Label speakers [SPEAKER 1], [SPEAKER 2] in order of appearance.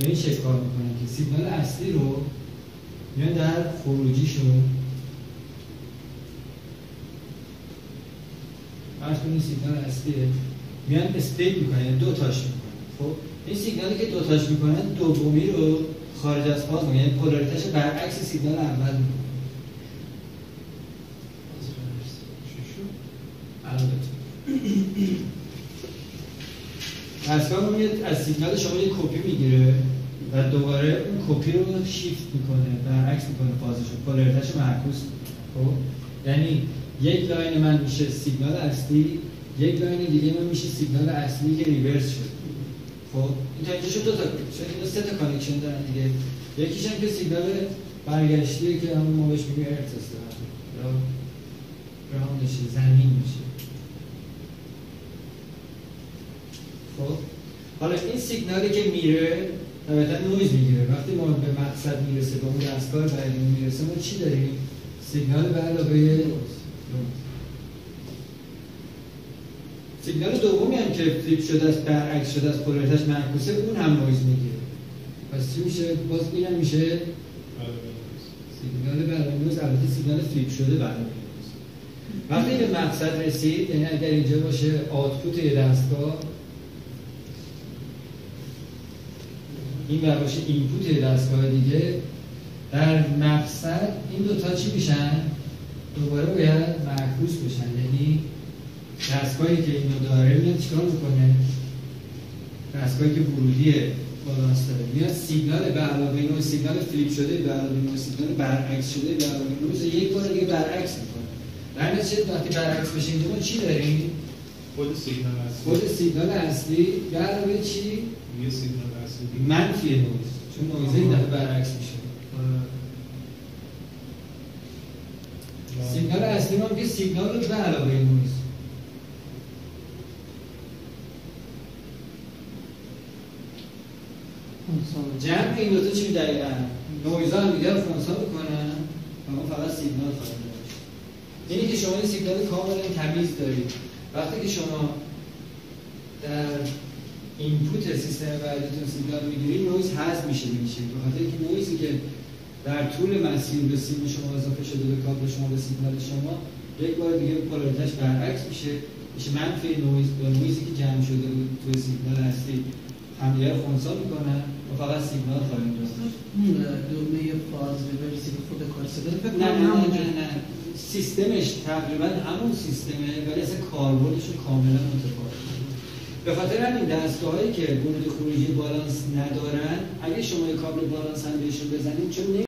[SPEAKER 1] به این شکل کار میکنن که سیگنال اصلی رو میان در خروجیشون فرض کنید سیگنال اصلیه میان اسپیت میکنن، یعنی دو تاش میکنن. خب این سیگنالی که دو تاش میکنن دومی رو خارج از فاز میکنن، یعنی پولاریتیش برعکس سیگنال اول میکنن. دستگاه میاد از سیگنال شما یک کپی میگیره و دوباره اون کپی رو شیفت میکنه، برعکس میکنه فازش رو، پولاریتیش معکوس. خب یعنی یک لاین من میشه سیگنال اصلی، یک لاین دیگه من میشه سیگنال اصلی که ریورس شد. خب این تا اینجا شد دو تا، شد اینا سه تا کانکشن دارن دیگه. یکیش هم که سیگنال برگشتیه که همون ما بهش میگیم ارت استراحت یا گراوندش زمین میشه. خب حالا این سیگنالی که میره طبعا نویز میگیره. وقتی ما به مقصد میرسه، به اون دستگاه بعدی میرسه، ما چی داریم؟ سیگنال به علاوه نویز. سیگنال دومی هم که فلیپ شده است، برعکس شده است، پولاریتیش معکوسه، اون هم نویز میگیره. پس چی میشه؟ باز این هم میشه سیگنال به علاوه نویز، البته سیگنال فلیپ شده به علاوه نویز. وقتی به مقصد رسید، یعنی اگر اینجا باشه آوتپوت یه دستگاه، این بر باشه اینپوت یه دستگاه دیگه، در مقصد این دوتا چی میشن؟ دوباره باید معکوس بشن. یعنی دستگاهی که اینو داره میاد چیکار میکنه؟ دستگاهی که ورودی بالانس داره میاد سیگنال به علاوه نوع سیگنال فلیپ شده به علاوه نوع سیگنال برعکس شده به علاوه نوع یک بار دیگه برعکس میکنه. در نتیجه وقتی برعکس بشه ما چی داریم؟ خود سیگنال اصلی به علاوه چی؟
[SPEAKER 2] یه سیگنال اصلی
[SPEAKER 1] منفی نویز، چون نویزه این دفعه برعکس میشه. سیگنال اصلی ما که سیگنال رو به علاوه نویز. جمع این دوتا چی دقیقا؟ نویزها هم دیگر رو خونسا میکنن و ما فقط سیگنال خواهیم داشت. اینی که شما این سیگنال کاملا تمیز دارید. وقتی که شما در اینپوت سیستم بعدیتون سیگنال میگیرید، نویز حذف میشه به خاطر اینکه نویزی که در طول مسیر به سیم شما اضافه شده به کابل شما به سیگنال شما یک بار دیگه پولاریتیش برعکس میشه منفی نویز با نویزی که جمع شده بود توی سیگنال اصلی همدیگه رو خنثی میکنن و فقط سیگنال خواهیم داشت.
[SPEAKER 3] دلمه فاز ریورسی به خود کار صدا
[SPEAKER 1] نه سیستمش تقریبا همون سیستمه ولی اصلا کاربردش کاملا متفاوته. به خاطر همین دستگاهایی که ورود خروجی بالانس ندارن، اگه شما کابل بالانس هم بهشون بزنید چون